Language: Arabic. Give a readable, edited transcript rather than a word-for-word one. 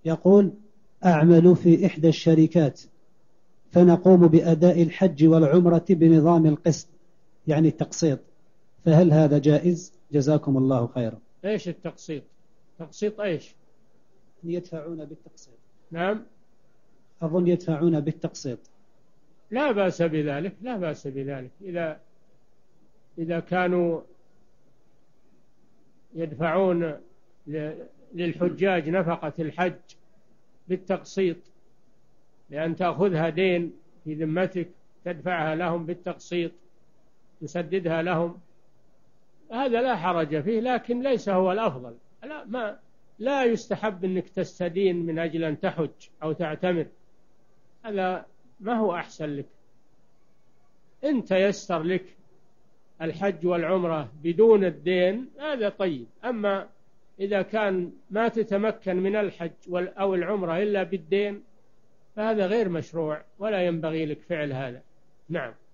يقول: أعمل في إحدى الشركات، فنقوم بأداء الحج والعمرة بنظام القسط، يعني التقسيط، فهل هذا جائز؟ جزاكم الله خيرا. إيش التقسيط؟ تقسيط إيش؟ يدفعون بالتقسيط. نعم. أظن يدفعون بالتقسيط. لا بأس بذلك، لا بأس بذلك، إذا كانوا يدفعون للحجاج نفقة الحج بالتقسيط، لأن تأخذها دين في ذمتك تدفعها لهم بالتقسيط تسددها لهم، هذا لا حرج فيه، لكن ليس هو الأفضل. لا يستحب أنك تستدين من أجل أن تحج أو تعتمر، هذا ما هو أحسن لك. إن تيسر لك الحج والعمرة بدون الدين هذا طيب، أما إذا كان ما تتمكن من الحج أو العمرة إلا بالدين فهذا غير مشروع ولا ينبغي لك فعل هذا. نعم.